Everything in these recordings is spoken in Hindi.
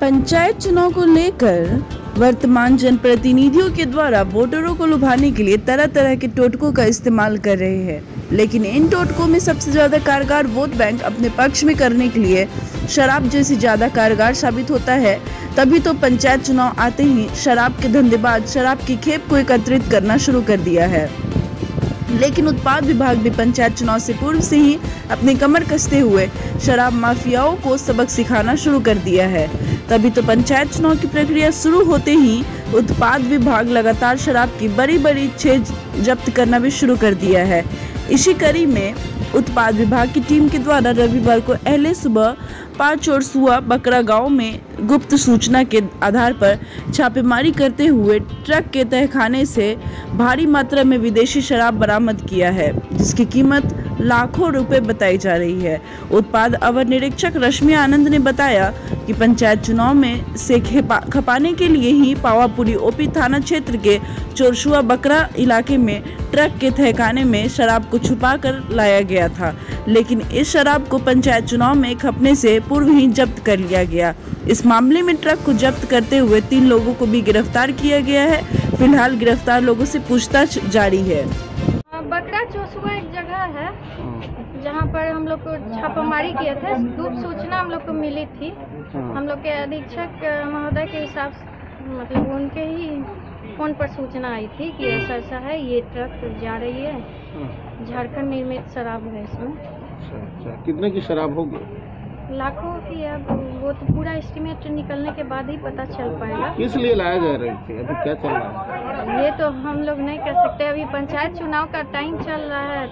पंचायत चुनाव को लेकर वर्तमान जनप्रतिनिधियों के द्वारा वोटरों को लुभाने के लिए तरह तरह के टोटकों का इस्तेमाल कर रहे हैं, लेकिन इन टोटकों में सबसे ज्यादा कारगर वोट बैंक अपने पक्ष में करने के लिए शराब जैसी ज्यादा कारगर साबित होता है। तभी तो पंचायत चुनाव आते ही शराब के धंधेबाज शराब की खेप को एकत्रित करना शुरू कर दिया है। लेकिन उत्पाद विभाग भी पंचायत चुनाव से पूर्व से ही अपनी कमर कसते हुए शराब माफियाओं को सबक सिखाना शुरू कर दिया है। तभी तो पंचायत चुनाव की प्रक्रिया शुरू होते ही उत्पाद विभाग लगातार शराब की बड़ी बड़ी चीज जब्त करना भी शुरू कर दिया है। इसी कड़ी में उत्पाद विभाग की टीम के द्वारा रविवार को अहले सुबह 5 और सुआ बकरा गांव में गुप्त सूचना के आधार पर छापेमारी करते हुए ट्रक के तहखाने से भारी मात्रा में विदेशी शराब बरामद किया है, जिसकी कीमत लाखों रुपए बताई जा रही है। उत्पाद अवर निरीक्षक रश्मि आनंद ने बताया कि पंचायत चुनाव में से खपाने के लिए ही पावापुरी ओपी थाना क्षेत्र के चोरसुआ बकरा इलाके में ट्रक के तहखाने में शराब को छुपा कर लाया गया था, लेकिन इस शराब को पंचायत चुनाव में खपने से पूर्व ही जब्त कर लिया गया। इस मामले में ट्रक को जब्त करते हुए 3 लोगों को भी गिरफ्तार किया गया है। फिलहाल गिरफ्तार लोगों से पूछताछ जारी है। बकरा चोसुआ एक जगह है जहाँ पर हम लोग को छापामारी किया था। गुप्त सूचना हम लोग को मिली थी। हम लोग के अधीक्षक महोदय के हिसाब से मतलब उनके ही फोन पर सूचना आई थी कि ऐसा ऐसा है, ये ट्रक जा रही है, झारखंड निर्मित शराब है इसमें। अच्छा, कितने की शराब होगी? लाखों की है। वो तो पूरा एस्टिमेट निकलने के बाद ही पता चल पाएगा। किस लिए लाया जा रही थी? अभी क्या चल रहा है? ये तो हम लोग नहीं कह सकते, अभी पंचायत चुनाव का टाइम चल रहा है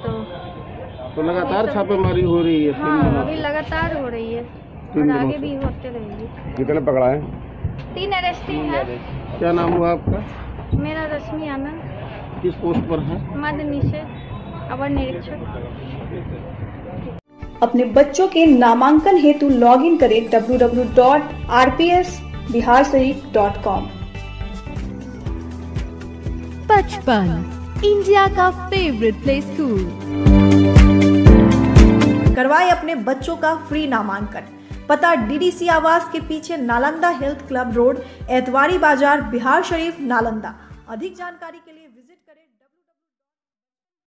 तो लगातार छापेमारी हो रही है। हाँ, अभी लगातार हो रही है और आगे भी होते रहेगी। कितने पकड़ा है? 3 अरेस्टिंग है। क्या नाम हुआ आपका? मेरा रश्मि आनंद। किस पोस्ट पर है? मध्य निषेध अवर निरीक्षक। अपने बच्चों के नामांकन हेतु लॉगिन करें www.rpsbiharshariff.com। बचपन इंडिया का फेवरेट प्ले स्कूल। करवाए अपने बच्चों का फ्री नामांकन। पता डीडीसी आवास के पीछे, Nalanda health club road, Etwari Bazar, Bihar शरीफ, नालंदा। अधिक जानकारी के लिए